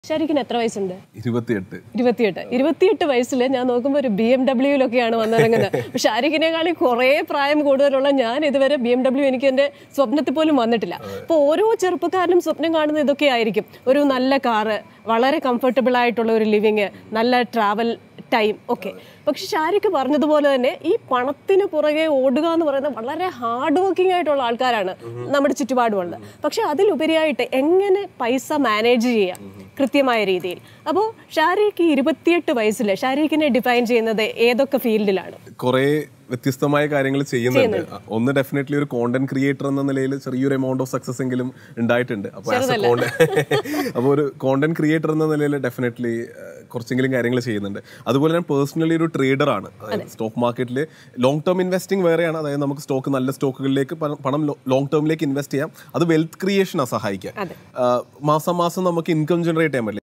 ശരിക്കും എത്ര വയസ്സുണ്ട്? 28 വയസ്സിൽ ഞാൻ നോക്കുമ്പോൾ ഒരു BMW-ലൊക്കെയാണ് വന്നിറങ്ങുന്നത്. പക്ഷെ ഷാരിഖിനേക്കാളും കുറേ പ്രായം കൂടുതലുള്ള ഞാൻ ഇതുവരെ BMW എനിക്ക് എൻ്റെ സ്വപ്നത്തിൽ പോലും വന്നിട്ടില്ല. അപ്പോൾ ഓരോ ചെറുപ്പക്കാരനും സ്വപ്നം കാണുന്നത് ഇതൊക്കെ ആയിരിക്കും. ഒരു നല്ല കാറ്, വളരെ കംഫർട്ടബിൾ ആയിട്ടുള്ള ഒരു ലിവിങ്, നല്ല ട്രാവൽ ടൈം ഒക്കെ. പക്ഷെ ഷാരിഖ് പറഞ്ഞതുപോലെ തന്നെ ഈ പണത്തിന് പുറകെ ഓടുക എന്ന് പറയുന്നത് വളരെ ഹാർഡ് വർക്കിംഗ് ആയിട്ടുള്ള ആൾക്കാരാണ് നമ്മുടെ ചുറ്റുപാടുമുള്ളത്. പക്ഷെ അതിലുപരിയായിട്ട് എങ്ങനെ പൈസ മാനേജ് ചെയ്യാം കൃത്യമായ രീതിയിൽ. അപ്പോൾ ഷാരിഖ് 28 വയസ്സിൽ ഷാരിഖിനെ ഡിഫൈൻ ചെയ്യുന്നത് ഏതൊക്കെ ഫീൽഡിലാണ്? കുറേ വ്യത്യസ്തമായ കാര്യങ്ങൾ ചെയ്യുന്നുണ്ട്. ഒന്ന് ഡെഫിനറ്റ്ലി ഒരു കോണ്ടന്റ് ക്രിയേറ്റർ എന്ന നിലയിൽ ചെറിയൊരു എമൗണ്ട് ഓഫ് സക്സസ് എങ്കിലും ഉണ്ടായിട്ടുണ്ട്. അപ്പോൾ ഒരു കോണ്ടന്റ് ക്രിയേറ്റർ എന്ന നിലയിൽ ഡെഫിനറ്റ്ലി കുറച്ചെങ്കിലും കാര്യങ്ങൾ ചെയ്യുന്നുണ്ട്. അതുപോലെ ഞാൻ പേഴ്സണലി ഒരു ട്രേഡറാണ്. അതായത് സ്റ്റോക്ക് മാർക്കറ്റിൽ ലോങ് ടേം ഇൻവെസ്റ്റിംഗ് വേറെയാണ്. അതായത് നമുക്ക് നല്ല സ്റ്റോക്കുകളിലേക്ക് പണം ലോങ് ടേമിലേക്ക് ഇൻവെസ്റ്റ് ചെയ്യാം. അത് വെൽത്ത് ക്രിയേഷനാണ് സഹായിക്കുക. മാസം നമുക്ക് ഇൻകം ജനറേറ്റ് ചെയ്യാൻ പറ്റില്ല.